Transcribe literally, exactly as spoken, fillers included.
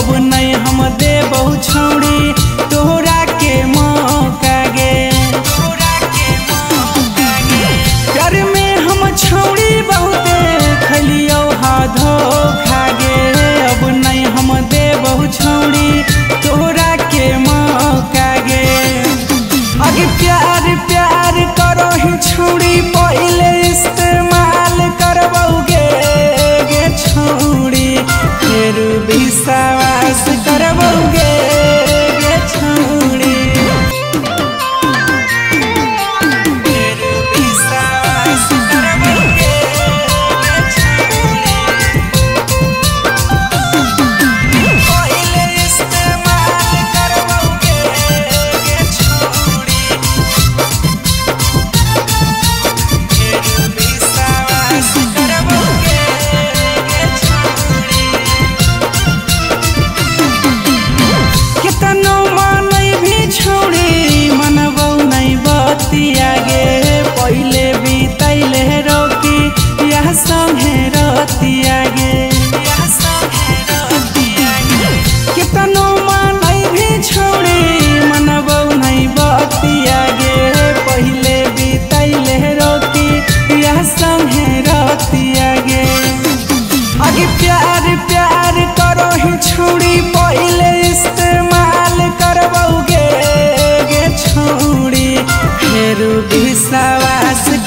अब नहीं हम देबौ छौड़ी तोहरा के मौका गे। प्यार में हम छौड़ी बहुते खलियो हा धोखा गे। अब नहीं हम देबौ छौड़ी तोहरा के मौका गे। आगे प्यार प्यार करो ही छौड़ी पहले इस्तेमाल करबोगे गे छौड़ी फिर विश्वास करबोगे गे छौड़ी फिर विश्वास करबोगे गे छौड़ी पहले इस्तेमाल करबोगे गे छौड़ी फिर विश्वास करबोगे गे छौड़ी। कितनो मानै भी छौड़ी मनबौ नहीं बतिया गे। पहले बीतैले रोकी यह संगे रतिया गे। कितनो मानै भी छौड़ी मनबौ नहीं बतिया गे। पहले बीतैले रोकी यह संगे रतिया गे। आगे प्यार प्यार करो ही छौड़ी पहले इस्तेमाल करबोगे गे छौड़ी फिर विश्वास